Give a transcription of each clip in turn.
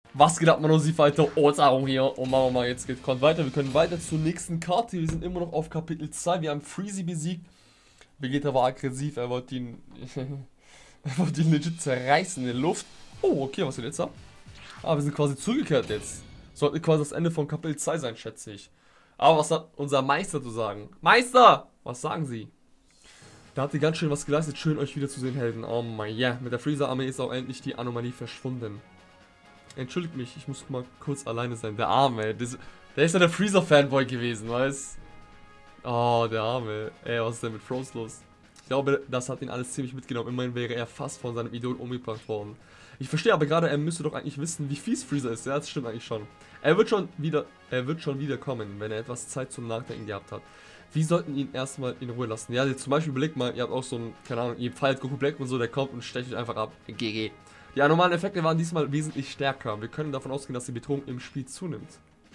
Was geht ab, Manosi Fighter? Ortsarung hier. Und machen wir mal, jetzt geht weiter. Wir können weiter zur nächsten Karte. Wir sind immer noch auf Kapitel 2. Wir haben Freezy besiegt. Vegeta war aggressiv. Er wollte ihn. Er wollte ihn legit zerreißen in der Luft. Oh, okay, was geht jetzt ab? Ah, wir sind quasi zurückgekehrt jetzt. Sollte quasi das Ende von Kapitel 2 sein, schätze ich. Aber was hat unser Meister zu sagen? Meister! Was sagen Sie? Da habt ihr ganz schön was geleistet. Schön, euch wiederzusehen, Helden. Oh mein, ja. Yeah. Mit der Freezer-Armee ist auch endlich die Anomalie verschwunden. Entschuldigt mich, ich muss mal kurz alleine sein. Der Arme, der ist ja der Freezer-Fanboy gewesen, weißt? Oh, der Arme. Ey, was ist denn mit Frost los? Ich glaube, das hat ihn alles ziemlich mitgenommen. Immerhin wäre er fast von seinem Idol umgebracht worden. Ich verstehe aber gerade, er müsste doch eigentlich wissen, wie fies Freezer ist. Ja, das stimmt eigentlich schon. Er wird schon wieder kommen, wenn er etwas Zeit zum Nachdenken gehabt hat. Wir sollten ihn erstmal in Ruhe lassen. Ja, zum Beispiel überlegt mal, ihr habt auch so einen, keine Ahnung, ihr feiert Goku Black und so, der kommt und stecht euch einfach ab. GG. Die anormalen Effekte waren diesmal wesentlich stärker. Wir können davon ausgehen, dass die Bedrohung im Spiel zunimmt.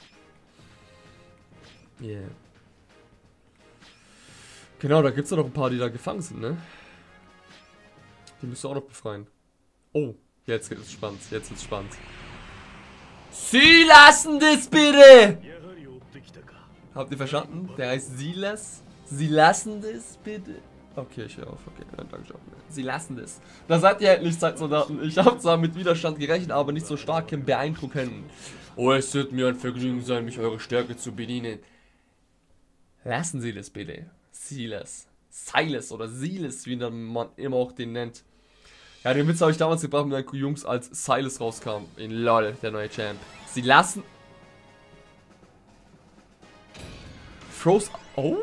Yeah. Genau, da gibt es ja noch ein paar, die da gefangen sind, ne? Die müsst ihr auch noch befreien. Oh, jetzt wird es spannend. Jetzt wird es spannend. Sie lassen das bitte! Habt ihr verstanden? Der heißt Silas. Sie lassen das bitte. Okay, ich höre auf. Okay, dann danke schön. Sie lassen das. Da seid ihr endlich, Zeitsoldaten. Ich habe zwar mit Widerstand gerechnet, aber nicht so starkem beeindrucken. Oh, es wird mir ein Vergnügen sein, mich eure Stärke zu bedienen. Lassen Sie das bitte. Silas. Silas oder Silas, wie man immer auch den nennt. Ja, den Witz habe ich damals gebracht mit den Jungs, als Silas rauskam. In LOL, der neue Champ. Sie lassen... Frost... Oh!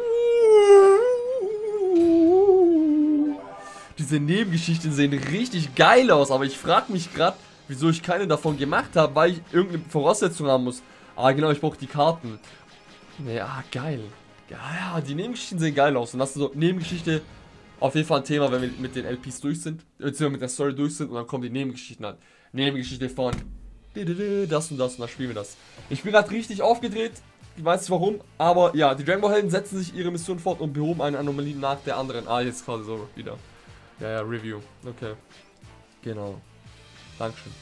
Diese Nebengeschichten sehen richtig geil aus, aber ich frage mich gerade, wieso ich keine davon gemacht habe, weil ich irgendeine Voraussetzung haben muss. Ah, genau, ich brauche die Karten. Ja, geil. Ja, die Nebengeschichten sehen geil aus. Und das ist so Nebengeschichte auf jeden Fall ein Thema, wenn wir mit den LPs durch sind, beziehungsweise mit der Story durch sind und dann kommen die Nebengeschichten an. Nebengeschichte von das und dann spielen wir das. Ich bin gerade richtig aufgedreht. Ich weiß nicht warum, aber ja, die Dragon Ball Helden setzen sich ihre Mission fort und behoben eine Anomalie nach der anderen. Ah, jetzt gerade so wieder. Ja, Review. Okay. Genau. Dankeschön.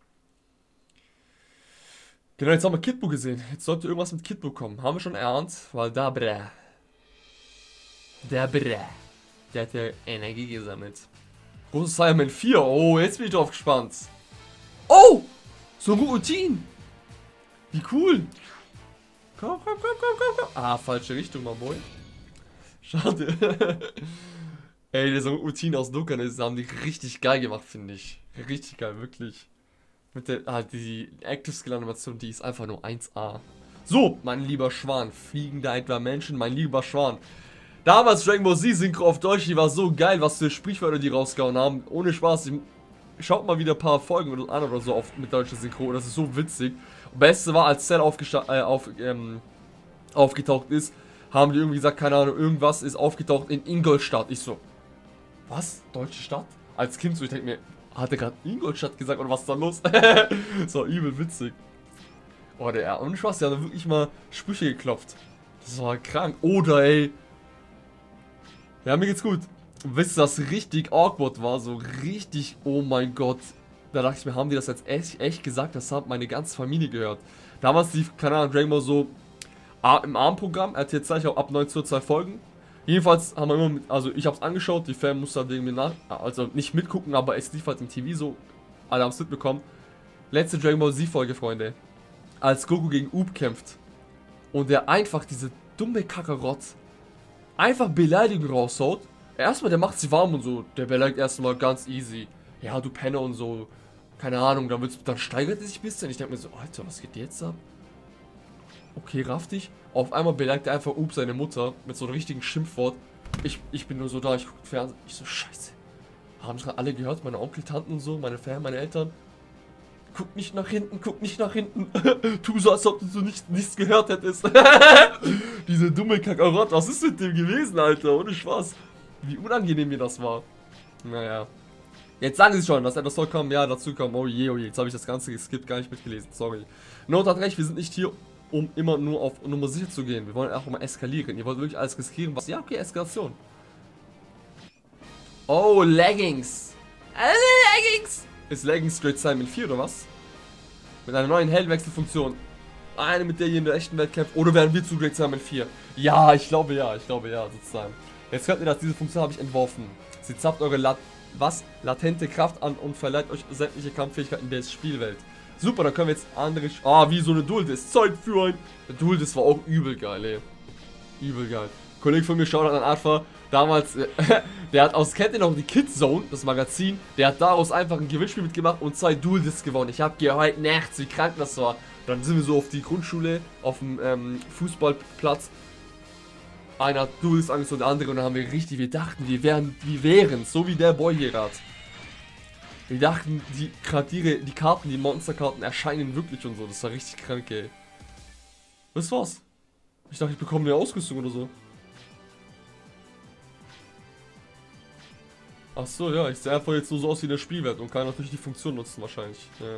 Genau, jetzt haben wir Kid Buu gesehen. Jetzt sollte irgendwas mit Kid Buu kommen. Haben wir schon erahnt, weil der hat ja Energie gesammelt. Großes Saiyaman 4. Oh, jetzt bin ich drauf gespannt. Oh! So ein Routine. Wie cool. Komm. Ah, falsche Richtung, mein Boy. Schade. Ey, der so Routine aus Dokkan, das haben die richtig geil gemacht, finde ich. Richtig geil, wirklich. Mit der, die Active Skill Animation, die ist einfach nur 1A. So, mein lieber Schwan, fliegende etwa Menschen, mein lieber Schwan. Damals Dragon Ball Z Synchro auf Deutsch, die war so geil, was für Sprichwörter die rausgehauen haben. Ohne Spaß, schaut mal wieder ein paar Folgen an oder so mit deutscher Synchro, das ist so witzig. Und Beste war, als Cell aufgetaucht ist, haben die irgendwie gesagt, keine Ahnung, irgendwas ist aufgetaucht in Ingolstadt. Ich so, was? Deutsche Stadt? Als Kind so, ich denke mir, hat er gerade Ingolstadt gesagt oder was ist da los? So, übel witzig. Oh, der ohne Spaß, der hat wirklich mal Sprüche geklopft. Das war krank. Oder ey. Ja, mir geht's gut. Wisst ihr, das richtig awkward war? So richtig, oh mein Gott. Da dachte ich mir, haben die das jetzt echt gesagt? Das hat meine ganze Familie gehört. Damals lief, keine Ahnung, Dragon Ball so im Abendprogramm. Er hat jetzt gleich auch ab 19 Uhr 2 Folgen. Jedenfalls haben wir immer, also ich hab's angeschaut, die Fan musste halt wegen mir also nicht mitgucken, aber es lief halt im TV so. Alle haben es mitbekommen. Letzte Dragon Ball Z Folge, Freunde. Als Goku gegen Up kämpft. Und der einfach diese dumme Kakarott einfach Beleidigung raushaut. Erstmal, der macht sie warm und so. Der beleidigt erstmal ganz easy. Ja, du Penner und so. Keine Ahnung, dann steigert er sich ein bisschen. Ich denke mir so, Alter, was geht jetzt ab? Okay, raff dich. Auf einmal beleidigt er einfach seine Mutter mit so einem richtigen Schimpfwort. Ich bin nur so da, ich gucke Fernsehen. Ich so, scheiße. Haben es alle gehört? Meine Onkel, Tanten und so, meine meine Eltern. Guck nicht nach hinten, guck nicht nach hinten. Tu so, als ob du so nichts gehört hättest. Diese dumme Kakarott, was ist mit dem gewesen, Alter? Ohne Spaß. Wie unangenehm mir das war. Naja. Jetzt sagen sie schon, dass etwas soll kommen. Ja, dazu kommen. Oh je, jetzt habe ich das Ganze geskippt, gar nicht mitgelesen. Sorry. Note hat recht, wir sind nicht hier, um immer nur auf Nummer sicher zu gehen. Wir wollen auch mal eskalieren. Ihr wollt wirklich alles riskieren. Was? Ja, okay, Eskalation. Oh, Leggings. Leggings. Ist Leggings Great Simon 4 oder was? Mit einer neuen Heldenwechselfunktion. Eine, mit der ihr in der echten Welt kämpft. Oder werden wir zu Great Simon 4? Ja, ich glaube ja, sozusagen. Jetzt hört ihr das, diese Funktion habe ich entworfen. Sie zapft eure latente Kraft an und verleiht euch sämtliche Kampffähigkeiten der Spielwelt. Super, dann können wir jetzt andere... wie so eine Duel-Disc. Zeit für ein... Duel-Disc war auch übel geil, ey. Übel geil. Ein Kollege von mir schaut an Alpha. Damals, der hat aus... Kennt ihr noch die Kids Zone, das Magazin? Der hat daraus einfach ein Gewinnspiel mitgemacht und 2 Duel-Discs gewonnen. Ich hab geheult nachts, wie krank das war. Dann sind wir so auf die Grundschule, auf dem Fußballplatz. Einer hat Duels Angst und der andere und dann haben wir richtig, wir dachten, wir wären, so wie der Boy hier gerade. Wir dachten, die Karten, die Monsterkarten erscheinen wirklich und so. Das war richtig krank, ey. Das war's. Ich dachte, ich bekomme eine Ausrüstung oder so. Ach so, ja, ich sehe einfach jetzt so aus wie in der Spielwelt und kann natürlich die Funktion nutzen wahrscheinlich. Ja.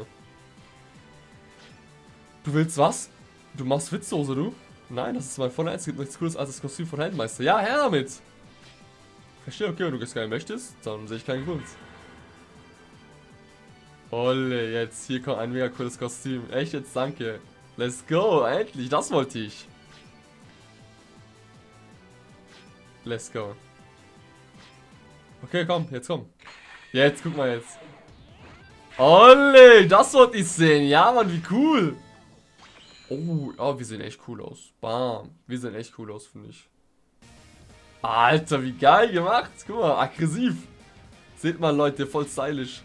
Du willst was? Du machst Witzhose, du? Nein, das ist mein voller Ernst. Es gibt nichts Cooles als das Kostüm von Heldenmeister. Ja, her damit! Verstehe, okay, wenn du das gerne möchtest, dann sehe ich keinen Grund. Olle, jetzt, hier kommt ein mega cooles Kostüm. Echt jetzt, danke. Let's go, endlich, das wollte ich. Let's go. Okay, komm, jetzt komm. Jetzt, guck mal jetzt. Olle, das wollte ich sehen. Ja, Mann, wie cool. Oh, wir sehen echt cool aus. Bam. Wir sehen echt cool aus, finde ich. Alter, wie geil gemacht. Guck mal, aggressiv. Seht mal, Leute, voll stylisch.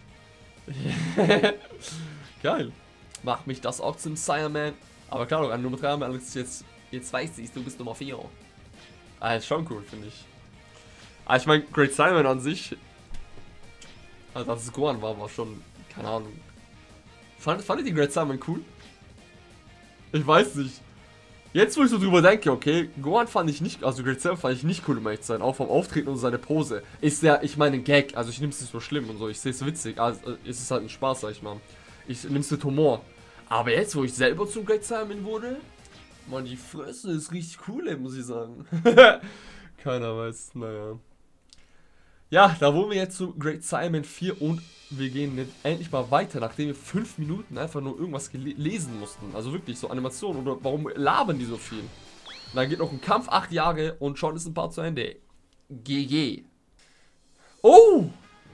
Geil. Macht mich das auch zum Sireman. Aber klar, doch, an Nummer 3 haben wir Alex jetzt weiß ich, du bist Nummer 4. Ist schon cool, finde ich. Ich meine, Great Simon an sich, also als es Gohan war schon, keine Ahnung. Fandet ihr die Great Simon cool? Ich weiß nicht. Jetzt, wo ich so drüber denke, okay, Gohan fand ich nicht, also Great Simon fand ich nicht cool, um ehrlich zu sein, auch vom Auftreten und seine Pose. Ist ja, ich meine, ein Gag, also ich nehme es nicht so schlimm und so, ich sehe es witzig, also es ist halt ein Spaß, sag ich mal. Ich nehme es mit Humor. Aber jetzt, wo ich selber zum Great Simon wurde, man, die Fresse ist richtig cool, ey, muss ich sagen. Keiner weiß, naja. Ja, da wurden wir jetzt zu Great Simon 4 und wir gehen jetzt endlich mal weiter, nachdem wir 5 Minuten einfach nur irgendwas lesen mussten. Also wirklich so Animationen oder warum labern die so viel? Und dann geht noch ein Kampf, 8 Jahre und schon ist ein Part zu Ende. GG. Oh!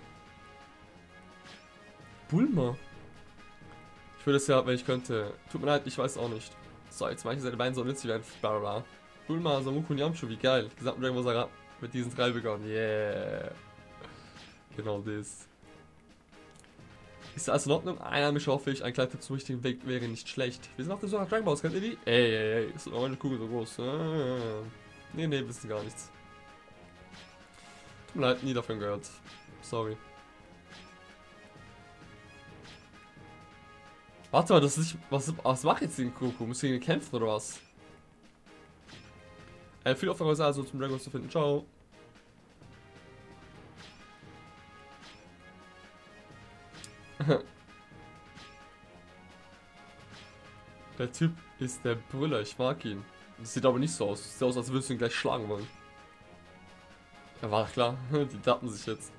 Bulma. Ich würde es ja, wenn ich könnte. Tut mir leid, ich weiß auch nicht. So, jetzt mache ich seine Beine so nützlich werden. Blablabla. Bulma, Samuku und Yamchu, wie geil. Gesamten Dragon Ball Saga mit diesen 3 begonnen. Yeah. Genau das. Ist alles in Ordnung? Einheimische hoffe ich, ein Kleid zum richtigen Weg wäre nicht schlecht. Wir sind auf der Suche nach Dragon Balls, kennt ihr die? Ey, ist doch meine Kugel so groß. Nee, wissen gar nichts. Tut mir leid, nie davon gehört. Sorry. Warte mal, das ist nicht. Was macht jetzt den Goku? Muss gegen ihn kämpfen oder was? Viel Aufmerksamkeit also zum Dragon Ball zu finden. Ciao. Der Typ ist der Brüller, ich mag ihn. Das sieht aber nicht so aus. Sieht aus, als würdest du ihn gleich schlagen wollen. Ja, war klar. Die dappen sich jetzt.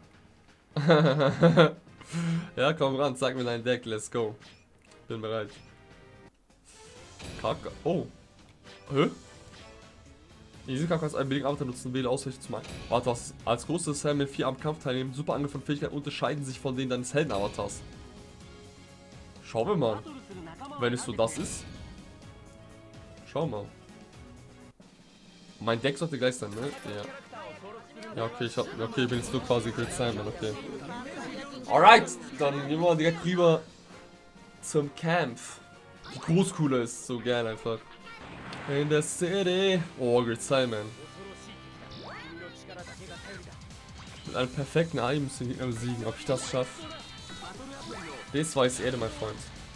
Ja, komm ran, zeig mir dein Deck, let's go. Bin bereit. Kaka. Oh. Hä? Diese Kaka ist ein billiger Avatar nutzen, wähle ausweichen zu machen. Warte, was? Als großes Helm mit 4 am Kampf teilnehmen, super Angriff und Fähigkeiten unterscheiden sich von denen deines Helden-Avatars. Schauen wir mal. Wenn es so das ist. Schau mal. Mein Deck sollte gleich sein, ne? Ja. Ja, okay, ich bin jetzt nur quasi Great Simon, okay. Alright, dann gehen wir direkt rüber zum Kampf. Die Großkuhle ist so geil einfach. In der City. Oh, Great Simon. Mit einem perfekten AI müssen wir besiegen. Ob ich das schaffe? Das weiß Erde, mein Freund.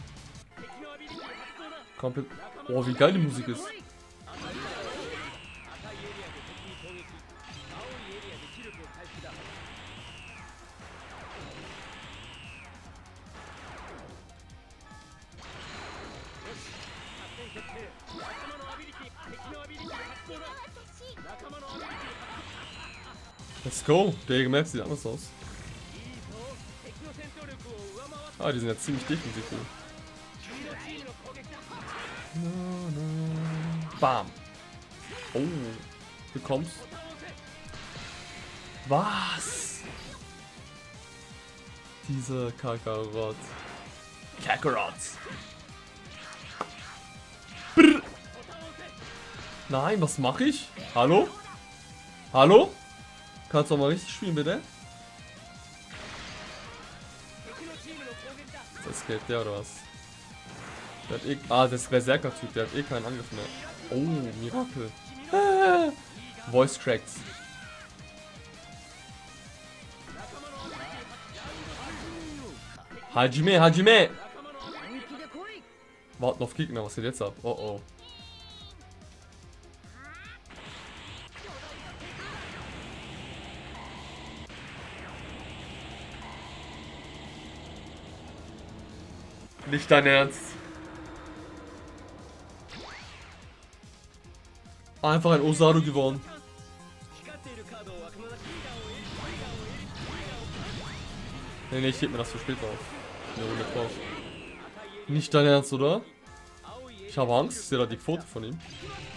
Komplett. Oh, wie geil die Musik ist. Let's go. Der Map sieht anders aus. Die sind ja ziemlich defensiv. Bam. Oh. Du kommst. Was? Diese Kakarot. Kakarot. Brr. Nein, was mache ich? Hallo? Hallo? Kannst du mal richtig spielen, bitte? Das geht der oder was? Der hat das ist Berserker-Typ, der hat keinen Angriff mehr. Oh, Mirakel. Voice Cracks. Hajime, Hajime! Warten auf Gegner, was geht jetzt ab? Oh oh. Nicht dein Ernst. Einfach ein Osaru gewonnen. Nee, ich heb mir das für später auf. Nicht dein Ernst, oder? Ich habe Angst, ich sehe da die Foto von ihm.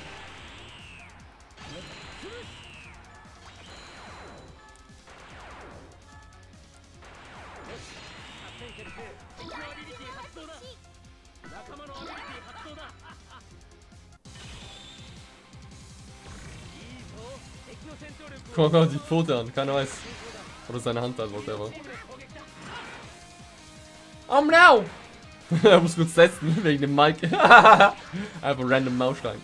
Guck mal die Pfote an, keiner weiß. Oder seine Hand halt, whatever. Oh no! Er muss kurz testen, wegen dem Mic. Einfach random Mausstein.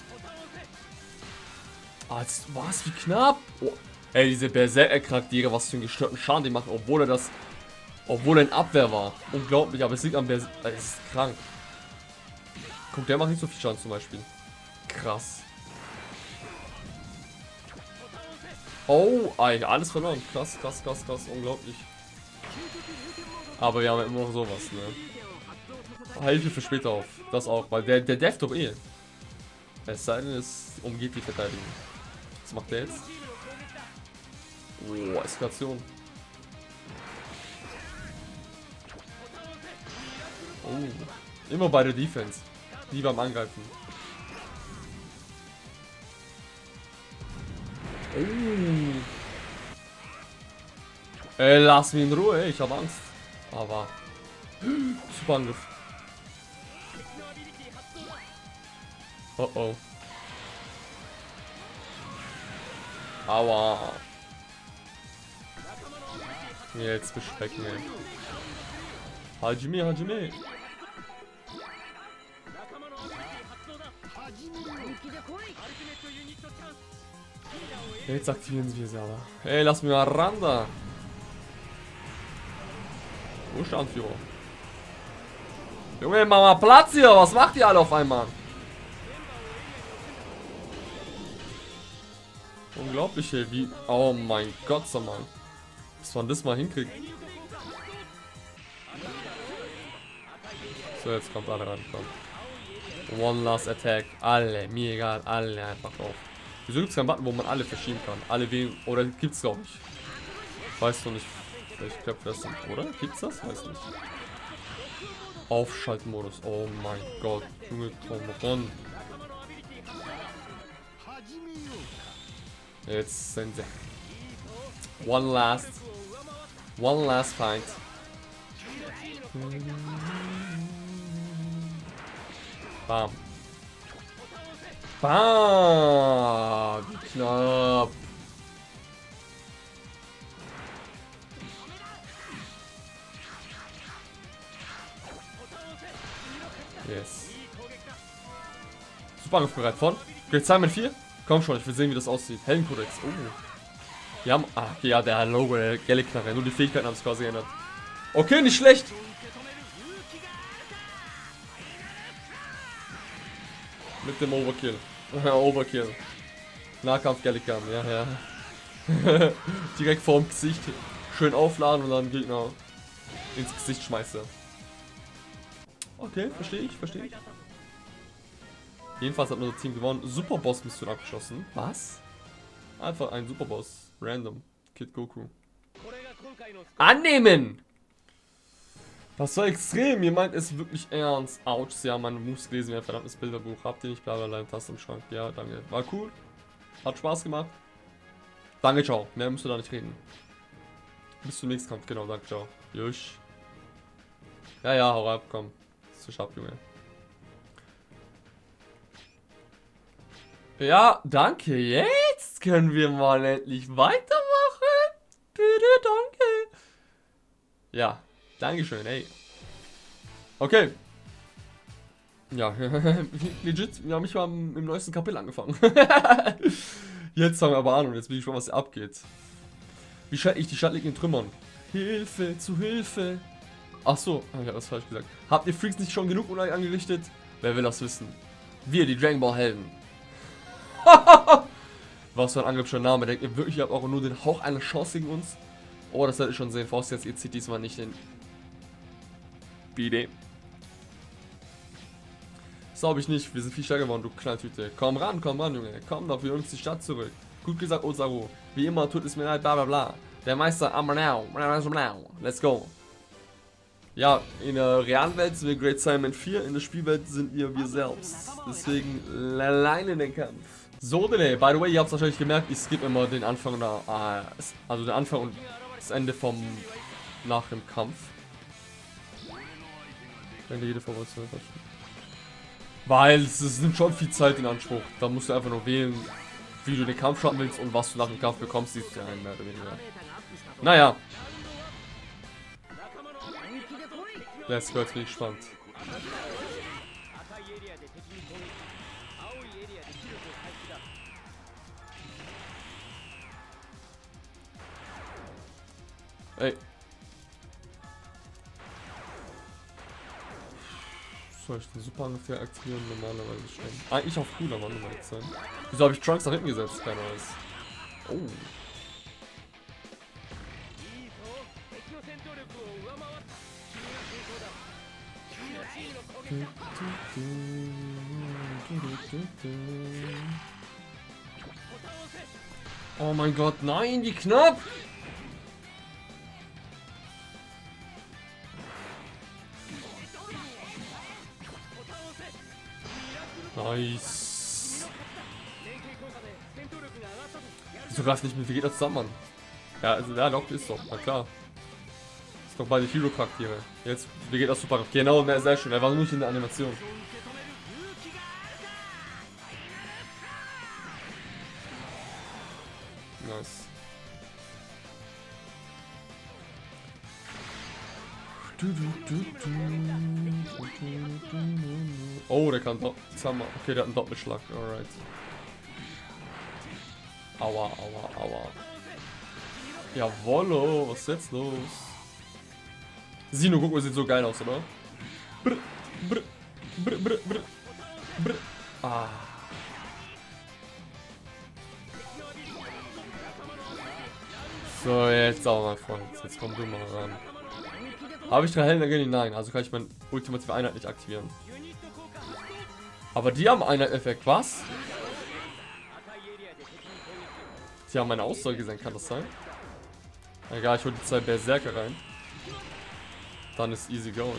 Ah, jetzt, was? Wie knapp? Oh. Ey, diese Berserker-Charaktere, was für einen gestörten Schaden die machen, obwohl er in Abwehr war. Unglaublich, aber es liegt am Berserker. Das ist krank. Guck, der macht nicht so viel Schaden zum Beispiel. Krass. Oh, Alter, alles verloren. Krass, krass, krass, krass, unglaublich. Aber wir haben immer noch sowas, ne? Hilfe für später auf. Das auch, weil der Death doch eh. Es sei denn, es umgeht die Verteidigung. Was macht der jetzt? Oh, Eskalation. Oh. Immer bei der Defense. Nie beim Angreifen. Oh. Ey, lass mich in Ruhe, ey, ich hab Angst. Aber. Super Angriff. Oh oh. Aua. Jetzt beschrecken, ey. Hajime, Hajime. Jetzt aktivieren wir sie aber. Ey, lass mich mal ran da. Wo ist der Anführer? Junge, mach mal Platz hier. Was macht ihr alle auf einmal? Unglaublich, ey. Wie. Oh mein Gott, sag mal. Was man das mal hinkriegt. So, jetzt kommt alle ran. Komm. One last attack. Alle. Mir egal. Alle einfach drauf. Wieso gibt es keinen Button, wo man alle verschieben kann? Alle wählen. Oder gibt's glaube ich. Weißt du nicht. Ich glaube das nicht. Oder? Gibt's das? Weiß nicht. Aufschaltmodus. Oh mein Gott. Junge, komm ran. Jetzt sind sie. One last fight. Bam. Bam. Wie knapp. Yes. Super angriffsbereit von. Great Simon 4. Komm schon, ich will sehen, wie das aussieht. Heldenkodex. Oh. Wir haben. Ah, okay, ja, der Logo, der Gelle-Knarre. Nur die Fähigkeiten haben es quasi geändert. Okay, nicht schlecht. Mit dem Overkill. Overkill. Nahkampf Gallican, ja, ja. Direkt vorm Gesicht. Schön aufladen und dann Gegner ins Gesicht schmeißen. Okay, verstehe ich, verstehe ich. Jedenfalls hat unser Team gewonnen. Superboss-Mission abgeschlossen. Was? Einfach ein Superboss. Random. Kid Goku. Annehmen! Das war extrem, ihr meint es wirklich ernst. Autsch, sie haben meine Moves gelesen wie ein verdammtes Bilderbuch. Habt ihr nicht blablabla, Taste im Schrank? Ja, danke. War cool. Hat Spaß gemacht. Danke, ciao. Mehr müsst ihr da nicht reden. Bis zum nächsten Kampf, genau, danke, ciao. Jusch. Ja, ja, hau ab, komm. Zisch ab, Junge. Ja, danke. Jetzt können wir mal endlich weitermachen. Bitte, danke. Ja, dankeschön, ey. Okay. Ja, legit, wir haben mich mal im neuesten Kapitel angefangen. Jetzt fangen wir aber an und jetzt bin ich schon, was abgeht. Wie schalte ich die Stadt liegt in Trümmern? Hilfe, zu Hilfe. Ach so, ich habe das falsch gesagt. Habt ihr Freaks nicht schon genug Unheil angerichtet? Wer will das wissen? Wir, die Dragon Ball Helden. Was für ein angeblicher Name. Denkt ihr wirklich, ihr habt auch nur den Hauch einer Chance gegen uns? Oh, das werdet ihr schon sehen. Faust jetzt, ihr zieht diesmal nicht den BD. Das glaube ich nicht. Wir sind viel stärker geworden, du Knalltüte. Komm ran, Junge. Komm doch, wir holen uns die Stadt zurück. Gut gesagt, Ozaru. Wie immer, tut es mir leid, bla bla bla. Der Meister, now. Let's go. Ja, in der realen Welt sind wir Great Simon 4, in der Spielwelt sind wir selbst. Deswegen alleine den Kampf. So, by the way, ihr habt es wahrscheinlich gemerkt, ich skippe immer den Anfang und also den Anfang und das Ende nach dem Kampf. Ende jede Formation. Weil es nimmt schon viel Zeit in Anspruch. Da musst du einfach nur wählen, wie du den Kampf starten willst und was du nach dem Kampf bekommst, siehst du ja mehr oder weniger. Naja. Let's go, jetzt bin ich gespannt. Ey. Soll ich den Superangriff hier aktivieren? Normalerweise schon. Eigentlich auf cooler Mann, um ehrlich zu sein. Wieso habe ich Trunks nach hinten gesetzt? Keiner weiß. Oh. Oh mein Gott, nein, wie knapp! Nice. Wieso greift nicht mit Vegeta zusammen, Mann? Ja, also der Lock ist doch, na klar. Ist doch beide Hero-Charaktere. Jetzt Vegeta super. Genau, sehr schön. Er war nur nicht in der Animation. Nice. Oh, der kann doch. Okay, der hat einen Doppelschlag. Alright. Aua, aua, aua. Jawollo, was ist jetzt los? Sino, guck mal, sieht so geil aus, oder? Brr, brr, brr, brr, brr, brr. Ah. So, jetzt auch mein Freund. Jetzt komm du mal ran. Habe ich 3 Helden dagegen? Nein, also kann ich meine ultimative Einheit nicht aktivieren. Aber die haben Einheit-Effekt, was? Sie haben meine Aussage gesehen, kann das sein? Egal, ich hole die 2 Berserker rein. Dann ist easy going.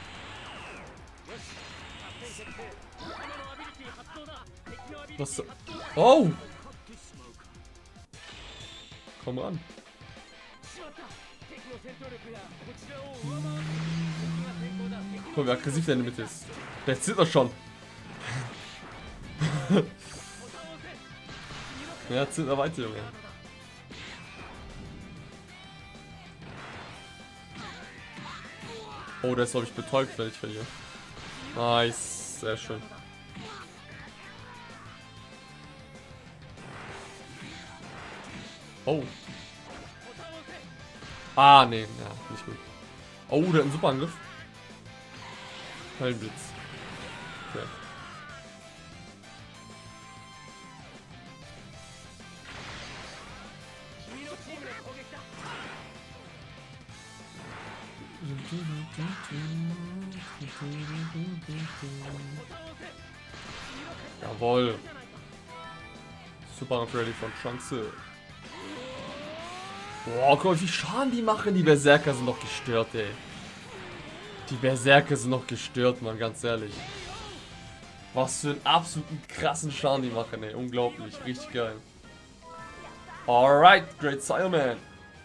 Was? Oh! Komm ran. Guck, wie aggressiv der in der Mitte ist. Der zittert schon. Ja, zittert weiter, Junge. Oh, der ist, glaube ich, betäubt, wenn ich verliere. Nice. Sehr schön. Oh. Ah, nee. Ja, nicht gut. Oh, der hat einen super Angriff. Höllenblitz. Okay. Jawohl. Super ready von Trunks. Boah, guck mal, wie viel Schaden die machen. Die Berserker sind doch gestört, ey. Die Berserker sind noch gestört, man, ganz ehrlich. Was für einen absoluten krassen Schaden die machen, ey. Unglaublich, richtig geil. Alright, Great Sileman.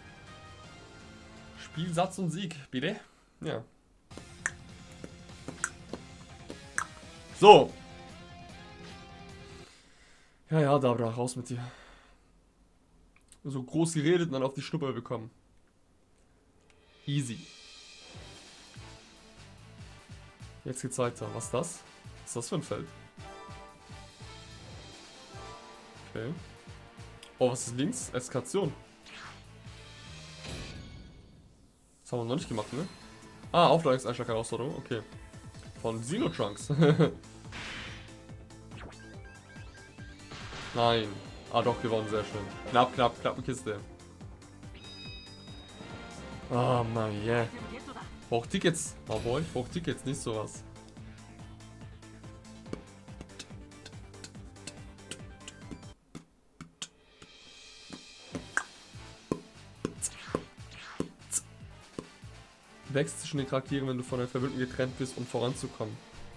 Spiel, Satz und Sieg, bitte. Ja. So. Ja, Dabra, raus mit dir. So groß geredet und dann auf die Schnuppe bekommen. Easy. Jetzt geht's weiter. Was ist das? Was ist das für ein Feld? Okay. Oh, was ist links? Eskation. Das haben wir noch nicht gemacht, ne? Ah, Aufladungseinschlag-Herausforderung. Okay. Von Xenotrunks. Nein. Ah, doch, gewonnen. Sehr schön. Knappe Kiste. Oh Mann, yeah. Braucht Tickets. Oh boy, ich brauch Tickets, nicht sowas. Wächst zwischen den Charakteren, wenn du von deinen Verbündeten getrennt bist, um voranzukommen.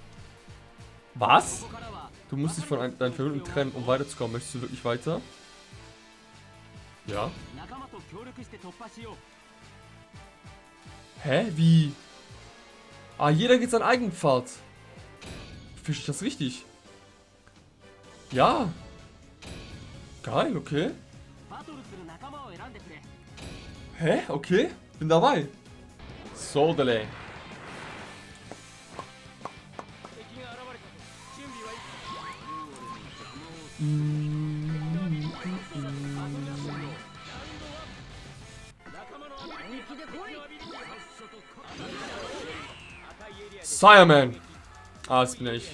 Was? Du musst dich von deinen Verbündeten trennen, um weiterzukommen. Möchtest du wirklich weiter? Ja. Hä? Wie? Ah, jeder geht seinen eigenen Pfad. Fische ich das richtig? Ja. Geil, okay. Hä? Okay. Bin dabei. So, delay. Sileman. Ah, das bin ich.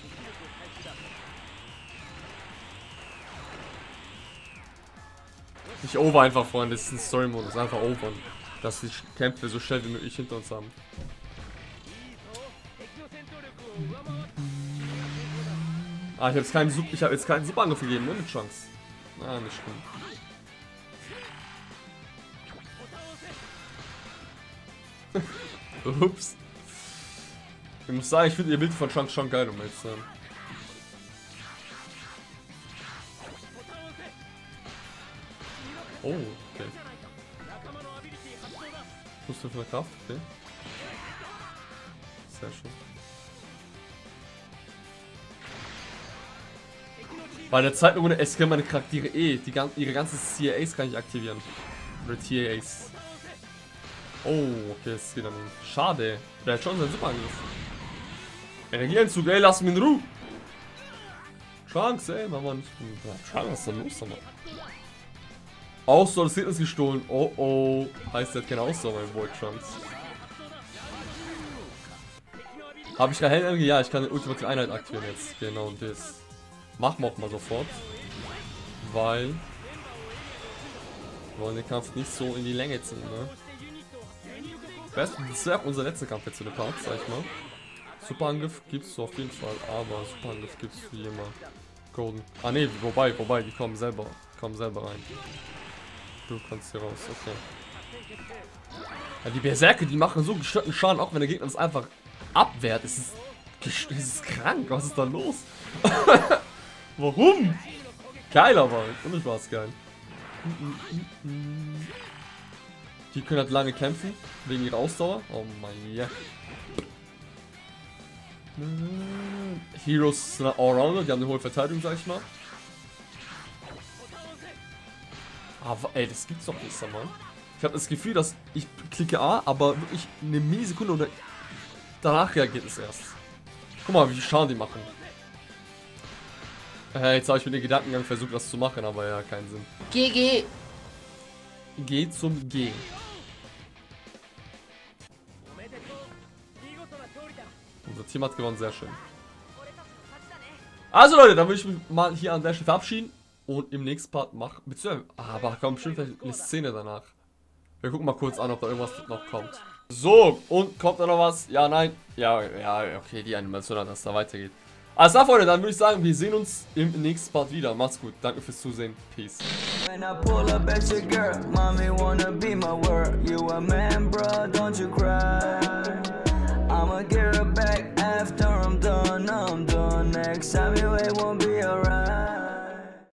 Ich over einfach, Freunde. Das ist ein Story-Modus. Einfach over. Dass die Kämpfe so schnell wie möglich hinter uns haben. Ah, ich habe jetzt keinen Superangriff gegeben, ne? Mit Chance. Ah, nicht schlimm. Ups. Ich muss sagen, ich finde ihr Bild von Chance schon geil, um jetzt zu sein. Oh, okay. Plus 500 Kraft, okay. Sehr schön. Bei der Zeit ohne S können meine Charaktere ihre ganzen CAAs kann ich aktivieren. Oder TAAs. Oh, okay, das geht dann nicht. Schade. Der hat schon seinen Superangriff. Energieentzug, ey, lass mich in Ruhe. Chance, ey, mach mal nicht. Schade, was ist denn los, Mann? Ausdauer des Gegners gestohlen. Oh oh. Heißt, er hat keine Ausdauer, mein Boy Chance. Habe ich keine Heldenergie? Ja, ich kann die ultimative Einheit aktivieren jetzt. Genau, und das machen wir auch mal sofort. Weil wir wollen den Kampf nicht so in die Länge ziehen, ne? Das ist ja auch unser letzter Kampf jetzt in der Part, sag ich mal. Superangriff gibt's auf jeden Fall, aber Superangriff gibt's wie immer. Golden. Ah ne, wobei, die kommen selber rein. Du kannst hier raus, okay. Ja, die Berserker, die machen so gestörten Schaden, auch wenn der Gegner das einfach abwehrt. Es ist krank, was ist da los? Warum? Geil aber, ohne Spaß geil. Die können halt lange kämpfen, wegen ihrer Ausdauer. Oh mein yeah. Heroes sind Allrounder, die haben eine hohe Verteidigung, sag ich mal. Aber ey, das gibt's doch nicht, sag mal. Ich habe das Gefühl, dass ich klicke A, aber wirklich eine Millisekunde oder danach reagiert es erst. Guck mal, wie viel Schaden die machen. Jetzt habe ich mit dem Gedankengang versucht, das zu machen, aber ja, keinen Sinn. GG. G zum G. Unser Team hat gewonnen, sehr schön. Also Leute, dann würde ich mich mal hier an der Stelle verabschieden. Und im nächsten Part machen. Aber kommt bestimmt eine Szene danach. Wir gucken mal kurz an, ob da irgendwas noch kommt. So, und kommt da noch was? Ja, nein. Ja, okay, die Animation, dass da weitergeht. Alles klar, Freunde, dann würde ich sagen, wir sehen uns im nächsten Part wieder. Macht's gut. Danke fürs Zusehen. Peace. When I pull up at your girl, mommy wanna be my world. You a man, bro, don't you cry. I'ma get her back after I'm done. Next time you wait won't be alright.